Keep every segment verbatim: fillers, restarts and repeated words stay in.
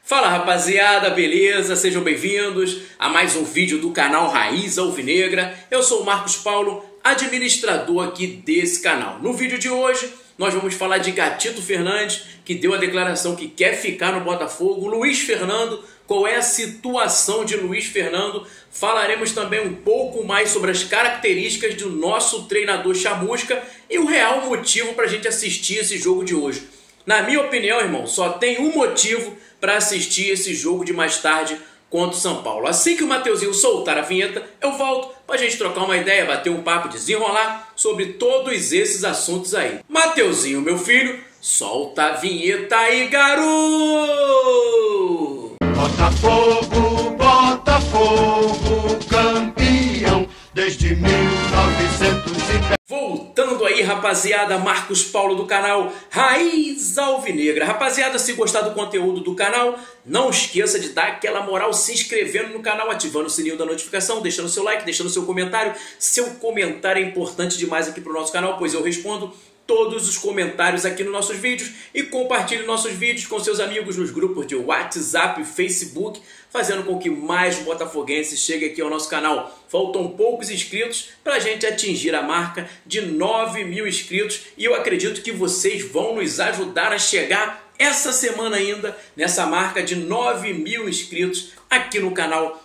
Fala rapaziada, beleza? Sejam bem-vindos a mais um vídeo do canal Raiz Alvinegra. Eu sou o Marcos Paulo, administrador aqui desse canal. No vídeo de hoje nós vamos falar de Gatito Fernandes, que deu a declaração que quer ficar no Botafogo, Luiz Fernando, qual é a situação de Luiz Fernando. Falaremos também um pouco mais sobre as características do nosso treinador Chamusca e o real motivo para a gente assistir esse jogo de hoje. Na minha opinião, irmão, só tem um motivo para assistir esse jogo de mais tarde contra o São Paulo. Assim que o Mateuzinho soltar a vinheta, eu volto para a gente trocar uma ideia, bater um papo, desenrolar sobre todos esses assuntos aí. Mateuzinho, meu filho, solta a vinheta aí, garoto! Botafogo, Botafogo, campeão desde mil novecentos e dez. Voltando aí, rapaziada, Marcos Paulo do canal Raiz Alvinegra. Rapaziada, se gostar do conteúdo do canal, não esqueça de dar aquela moral se inscrevendo no canal, ativando o sininho da notificação, deixando seu like, deixando seu comentário. Seu comentário é importante demais aqui para o nosso canal, pois eu respondo todos os comentários aqui nos nossos vídeos e compartilhe nossos vídeos com seus amigos nos grupos de WhatsApp e Facebook, fazendo com que mais botafoguenses cheguem aqui ao nosso canal. Faltam poucos inscritos para a gente atingir a marca de nove mil inscritos e eu acredito que vocês vão nos ajudar a chegar essa semana ainda nessa marca de nove mil inscritos aqui no canal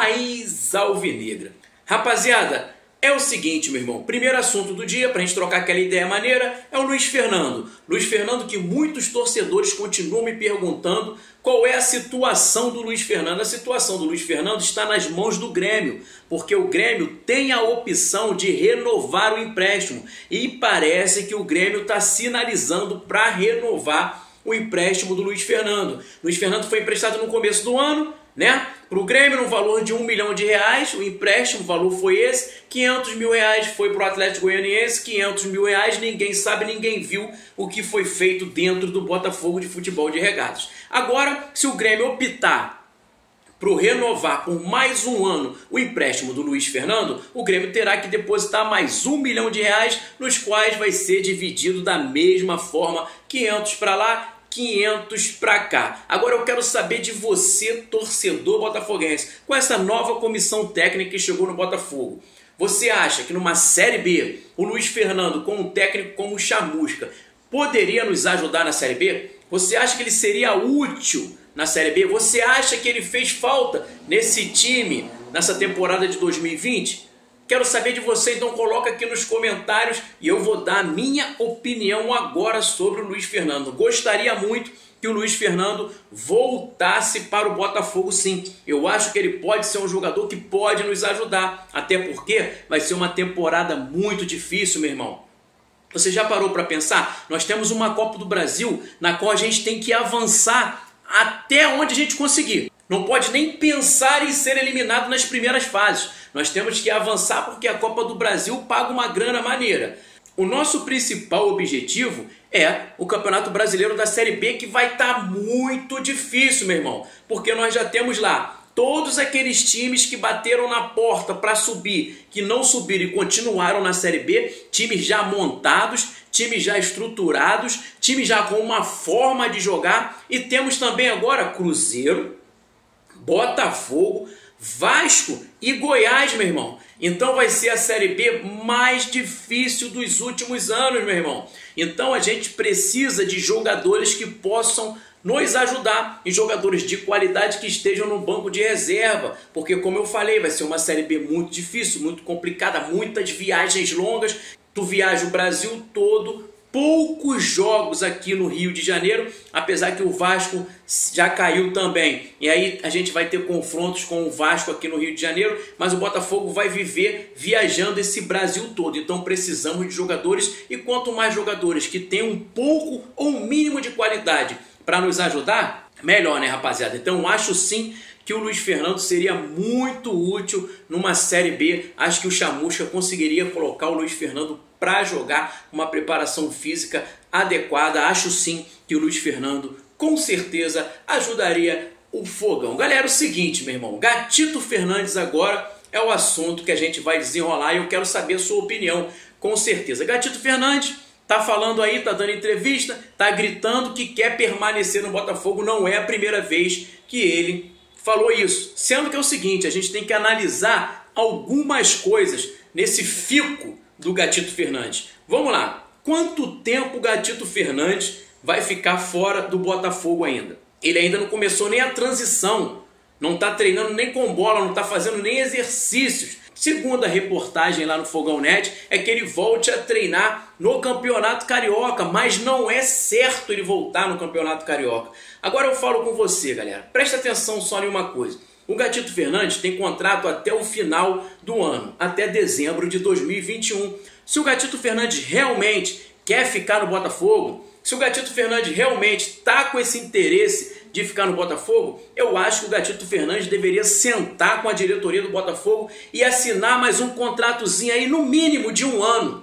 Raiz Alvinegra. Rapaziada, é o seguinte, meu irmão, primeiro assunto do dia, para a gente trocar aquela ideia maneira, é o Luiz Fernando. Luiz Fernando, que muitos torcedores continuam me perguntando qual é a situação do Luiz Fernando. A situação do Luiz Fernando está nas mãos do Grêmio, porque o Grêmio tem a opção de renovar o empréstimo. E parece que o Grêmio está sinalizando para renovar o empréstimo do Luiz Fernando. Luiz Fernando foi emprestado no começo do ano, né? Para o Grêmio no valor de um milhão de reais, o empréstimo, o valor foi esse, quinhentos mil reais foi para o Atlético Goianiense, quinhentos mil reais, ninguém sabe, ninguém viu o que foi feito dentro do Botafogo de Futebol de Regatas. Agora, se o Grêmio optar para renovar por mais um ano o empréstimo do Luiz Fernando, o Grêmio terá que depositar mais um milhão de reais, nos quais vai ser dividido da mesma forma, quinhentos para lá, quinhentos para cá. Agora eu quero saber de você, torcedor botafoguense, com essa nova comissão técnica que chegou no Botafogo. Você acha que numa Série B, o Luiz Fernando, com um técnico como o Chamusca, poderia nos ajudar na Série B? Você acha que ele seria útil na Série B? Você acha que ele fez falta nesse time, nessa temporada de dois mil e vinte? Quero saber de você, então coloca aqui nos comentários e eu vou dar a minha opinião agora sobre o Luiz Fernando. Gostaria muito que o Luiz Fernando voltasse para o Botafogo, sim. Eu acho que ele pode ser um jogador que pode nos ajudar, até porque vai ser uma temporada muito difícil, meu irmão. Você já parou para pensar? Nós temos uma Copa do Brasil na qual a gente tem que avançar até onde a gente conseguir. Não pode nem pensar em ser eliminado nas primeiras fases. Nós temos que avançar porque a Copa do Brasil paga uma grana maneira. O nosso principal objetivo é o Campeonato Brasileiro da Série B, que vai estar muito difícil, meu irmão. Porque nós já temos lá todos aqueles times que bateram na porta para subir, que não subiram e continuaram na Série B, times já montados, times já estruturados, times já com uma forma de jogar. E temos também agora Cruzeiro, Botafogo, Vasco e Goiás, meu irmão. Então vai ser a Série B mais difícil dos últimos anos, meu irmão. Então a gente precisa de jogadores que possam nos ajudar, e jogadores de qualidade que estejam no banco de reserva, porque como eu falei, vai ser uma Série B muito difícil, muito complicada, muitas viagens longas. Tu viaja o Brasil todo, poucos jogos aqui no Rio de Janeiro, apesar que o Vasco já caiu também. E aí a gente vai ter confrontos com o Vasco aqui no Rio de Janeiro, mas o Botafogo vai viver viajando esse Brasil todo. Então precisamos de jogadores, e quanto mais jogadores que tenham um pouco ou um mínimo de qualidade para nos ajudar, melhor, né, rapaziada? Então acho sim que o Luiz Fernando seria muito útil numa Série B. Acho que o Chamusca conseguiria colocar o Luiz Fernando para jogar uma preparação física adequada. Acho sim que o Luiz Fernando com certeza ajudaria o Fogão. Galera, é o seguinte, meu irmão, Gatito Fernandes agora é o assunto que a gente vai desenrolar e eu quero saber a sua opinião, com certeza. Gatito Fernandes tá falando aí, tá dando entrevista, tá gritando que quer permanecer no Botafogo. Não é a primeira vez que ele falou isso. Sendo que é o seguinte, a gente tem que analisar algumas coisas nesse fico do Gatito Fernandes. Vamos lá. Quanto tempo o Gatito Fernandes vai ficar fora do Botafogo ainda? Ele ainda não começou nem a transição, não está treinando nem com bola, não está fazendo nem exercícios. Segundo a reportagem lá no Fogão Net, é que ele volte a treinar no Campeonato Carioca, mas não é certo ele voltar no Campeonato Carioca. Agora eu falo com você, galera, presta atenção só em uma coisa. O Gatito Fernandes tem contrato até o final do ano, até dezembro de dois mil e vinte e um. Se o Gatito Fernandes realmente quer ficar no Botafogo, se o Gatito Fernandes realmente está com esse interesse de ficar no Botafogo, eu acho que o Gatito Fernandes deveria sentar com a diretoria do Botafogo e assinar mais um contratozinho aí, no mínimo de um ano.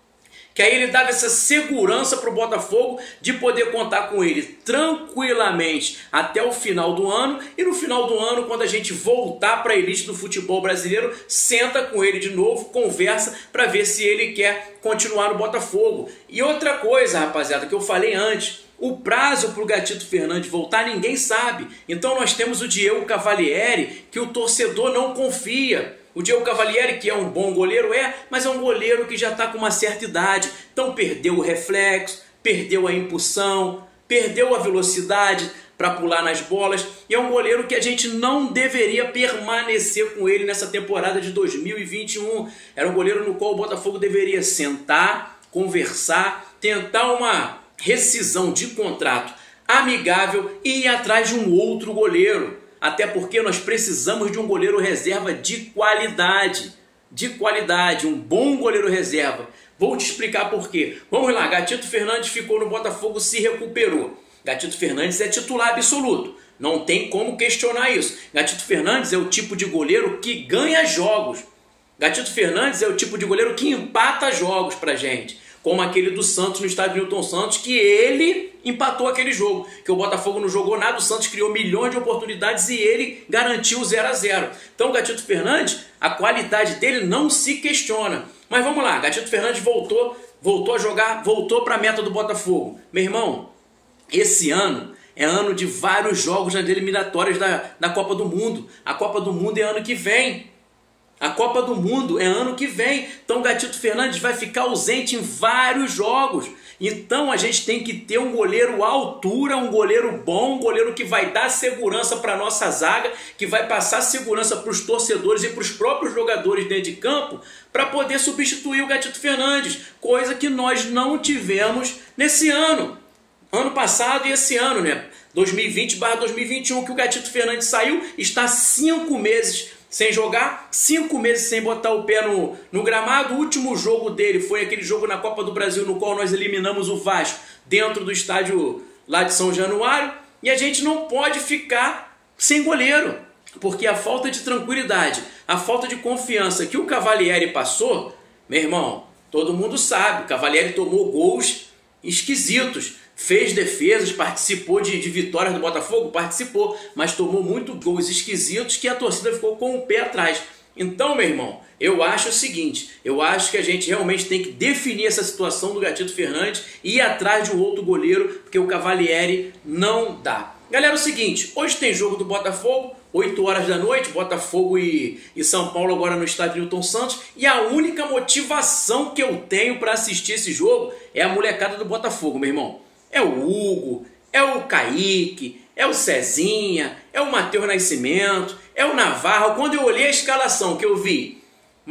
Que aí ele dava essa segurança para o Botafogo de poder contar com ele tranquilamente até o final do ano. E no final do ano, quando a gente voltar para a elite do futebol brasileiro, senta com ele de novo, conversa para ver se ele quer continuar no Botafogo. E outra coisa, rapaziada, que eu falei antes, o prazo para o Gatito Fernandes voltar ninguém sabe. Então nós temos o Diego Cavalieri, que o torcedor não confia. O Diego Cavalieri, que é um bom goleiro, é, mas é um goleiro que já está com uma certa idade. Então perdeu o reflexo, perdeu a impulsão, perdeu a velocidade para pular nas bolas. E é um goleiro que a gente não deveria permanecer com ele nessa temporada de dois mil e vinte e um. Era um goleiro no qual o Botafogo deveria sentar, conversar, tentar uma rescisão de contrato amigável e ir atrás de um outro goleiro. Até porque nós precisamos de um goleiro reserva de qualidade. De qualidade, um bom goleiro reserva. Vou te explicar por quê. Vamos lá, Gatito Fernandes ficou no Botafogo, se recuperou. Gatito Fernandes é titular absoluto. Não tem como questionar isso. Gatito Fernandes é o tipo de goleiro que ganha jogos. Gatito Fernandes é o tipo de goleiro que empata jogos pra gente. Como aquele do Santos no estádio Newton Santos, que ele empatou aquele jogo. Que o Botafogo não jogou nada, o Santos criou milhões de oportunidades e ele garantiu zero a zero. Então o Gatito Fernandes, a qualidade dele não se questiona. Mas vamos lá, Gatito Fernandes voltou, voltou a jogar, voltou para a meta do Botafogo. Meu irmão, esse ano é ano de vários jogos nas eliminatórias da, da Copa do Mundo. A Copa do Mundo é ano que vem. A Copa do Mundo é ano que vem, então o Gatito Fernandes vai ficar ausente em vários jogos. Então a gente tem que ter um goleiro à altura, um goleiro bom, um goleiro que vai dar segurança para a nossa zaga, que vai passar segurança para os torcedores e para os próprios jogadores dentro de campo, para poder substituir o Gatito Fernandes, coisa que nós não tivemos nesse ano. Ano passado e esse ano, né? dois mil e vinte barra dois mil e vinte e um, que o Gatito Fernandes saiu, está cinco meses sem jogar, cinco meses sem botar o pé no, no gramado. O último jogo dele foi aquele jogo na Copa do Brasil, no qual nós eliminamos o Vasco dentro do estádio lá de São Januário. E a gente não pode ficar sem goleiro, porque a falta de tranquilidade, a falta de confiança que o Cavalieri passou, meu irmão, todo mundo sabe, o Cavalieri tomou gols esquisitos, fez defesas, participou de, de vitórias do Botafogo, participou, mas tomou muito gols esquisitos que a torcida ficou com o pé atrás. Então, meu irmão, eu acho o seguinte, eu acho que a gente realmente tem que definir essa situação do Gatito Fernandes e ir atrás de um outro goleiro, porque o Cavalieri não dá. Galera, é o seguinte, hoje tem jogo do Botafogo, oito horas da noite, Botafogo e, e São Paulo agora no estádio Newton Santos, e a única motivação que eu tenho para assistir esse jogo é a molecada do Botafogo, meu irmão. É o Hugo, é o Kaique, é o Cezinha, é o Matheus Nascimento, é o Navarro. Quando eu olhei a escalação que eu vi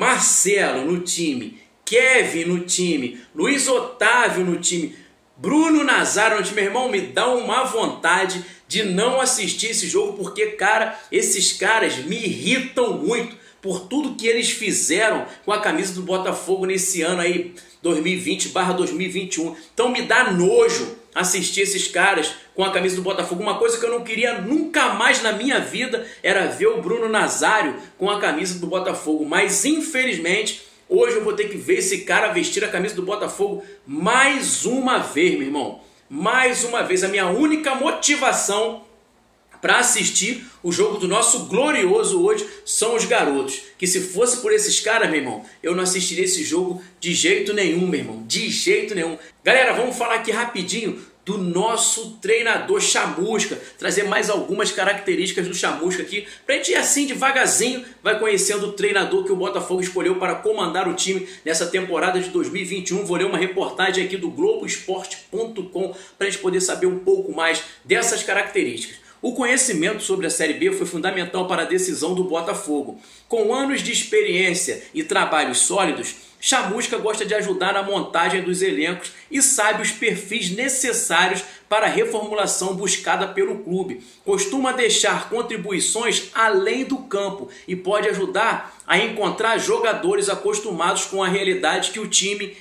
Marcelo no time, Kevin no time, Luiz Otávio no time, Bruno Nazário no time, meu irmão, me dá uma vontade de não assistir esse jogo, porque, cara, esses caras me irritam muito por tudo que eles fizeram com a camisa do Botafogo nesse ano aí, dois mil e vinte barra dois mil e vinte e um. Então me dá nojo assistir esses caras com a camisa do Botafogo. Uma coisa que eu não queria nunca mais na minha vida era ver o Bruno Nazário com a camisa do Botafogo. Mas infelizmente hoje eu vou ter que ver esse cara vestir a camisa do Botafogo mais uma vez, meu irmão. Mais uma vez. A minha única motivação para assistir o jogo do nosso glorioso hoje são os garotos. Que se fosse por esses caras, meu irmão, eu não assistiria esse jogo de jeito nenhum, meu irmão. De jeito nenhum. Galera, vamos falar aqui rapidinho do nosso treinador Chamusca, trazer mais algumas características do Chamusca aqui, pra gente ir assim devagarzinho, vai conhecendo o treinador que o Botafogo escolheu para comandar o time nessa temporada de dois mil e vinte e um. Vou ler uma reportagem aqui do Globo Esporte ponto com pra gente poder saber um pouco mais dessas características. O conhecimento sobre a Série B foi fundamental para a decisão do Botafogo. Com anos de experiência e trabalhos sólidos, Chamusca gosta de ajudar na montagem dos elencos e sabe os perfis necessários para a reformulação buscada pelo clube. Costuma deixar contribuições além do campo e pode ajudar a encontrar jogadores acostumados com a realidade que o time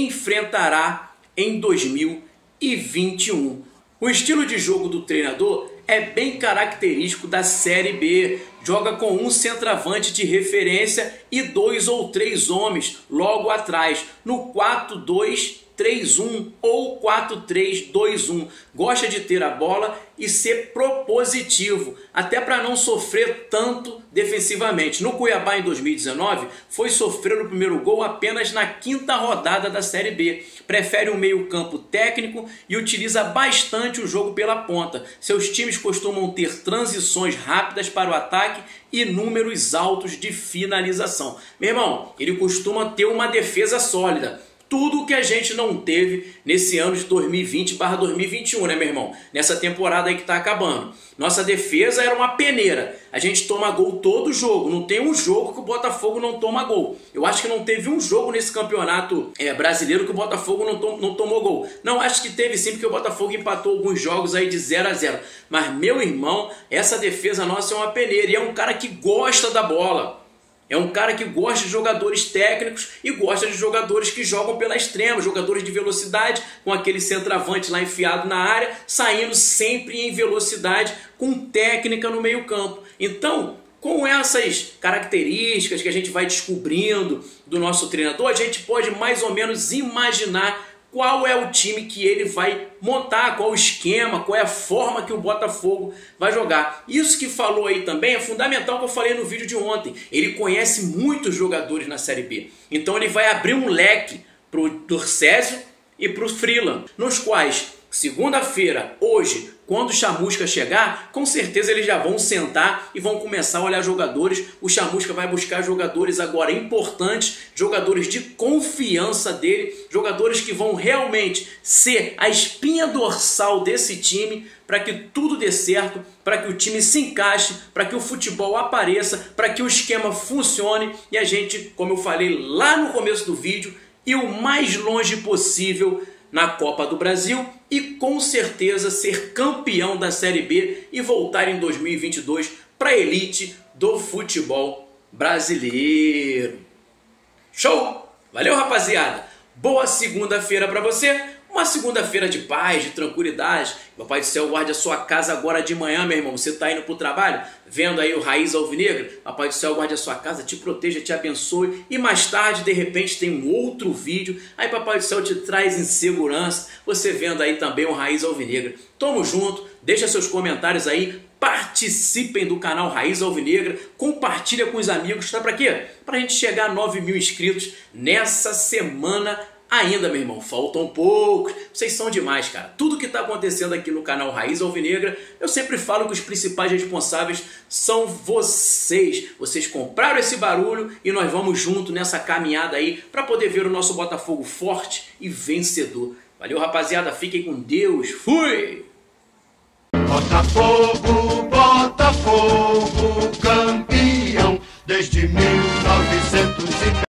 enfrentará em dois mil e vinte e um. O estilo de jogo do treinador é bem característico da Série B. Joga com um centroavante de referência e dois ou três homens logo atrás, no quatro dois três um ou quatro três dois um. Gosta de ter a bola e ser propositivo, até para não sofrer tanto defensivamente. No Cuiabá em dois mil e dezenove, foi sofrer o primeiro gol apenas na quinta rodada da Série B. Prefere um meio-campo técnico e utiliza bastante o jogo pela ponta. Seus times costumam ter transições rápidas para o ataque e números altos de finalização. Meu irmão, ele costuma ter uma defesa sólida. Tudo que a gente não teve nesse ano de dois mil e vinte barra dois mil e vinte e um, né, meu irmão? Nessa temporada aí que tá acabando. Nossa defesa era uma peneira. A gente toma gol todo jogo. Não tem um jogo que o Botafogo não toma gol. Eu acho que não teve um jogo nesse campeonato é, brasileiro que o Botafogo não, tom, não tomou gol. Não, acho que teve sim, porque o Botafogo empatou alguns jogos aí de zero a zero. Mas, meu irmão, essa defesa nossa é uma peneira. E é um cara que gosta da bola. É um cara que gosta de jogadores técnicos e gosta de jogadores que jogam pela extrema, jogadores de velocidade, com aquele centroavante lá enfiado na área, saindo sempre em velocidade, com técnica no meio campo. Então, com essas características que a gente vai descobrindo do nosso treinador, a gente pode mais ou menos imaginar qual é o time que ele vai montar, qual o esquema, qual é a forma que o Botafogo vai jogar. Isso que falou aí também é fundamental, que eu falei no vídeo de ontem. Ele conhece muitos jogadores na Série B. Então ele vai abrir um leque para o Dorcésio e para o Freeland, nos quais, segunda-feira, hoje, quando o Chamusca chegar, com certeza eles já vão sentar e vão começar a olhar jogadores. O Chamusca vai buscar jogadores agora importantes, jogadores de confiança dele, jogadores que vão realmente ser a espinha dorsal desse time para que tudo dê certo, para que o time se encaixe, para que o futebol apareça, para que o esquema funcione e a gente, como eu falei lá no começo do vídeo, ir o mais longe possível na Copa do Brasil e com certeza ser campeão da Série B e voltar em dois mil e vinte e dois para a elite do futebol brasileiro. Show! Valeu, rapaziada! Boa segunda-feira para você! Uma segunda-feira de paz, de tranquilidade. Papai do Céu guarde a sua casa agora de manhã, meu irmão. Você está indo para o trabalho, vendo aí o Raiz Alvinegra? Papai do Céu guarde a sua casa, te proteja, te abençoe. E mais tarde, de repente, tem um outro vídeo. Aí Papai do Céu te traz em segurança. Você vendo aí também o Raiz Alvinegra. Tamo junto, deixa seus comentários aí. Participem do canal Raiz Alvinegra. Compartilha com os amigos. Tá para quê? Para a gente chegar a nove mil inscritos nessa semana ainda, meu irmão, faltam poucos. Vocês são demais, cara. Tudo que está acontecendo aqui no canal Raiz Alvinegra, eu sempre falo que os principais responsáveis são vocês. Vocês compraram esse barulho e nós vamos junto nessa caminhada aí para poder ver o nosso Botafogo forte e vencedor. Valeu, rapaziada. Fiquem com Deus. Fui! Botafogo, Botafogo, campeão desde mil novecentos e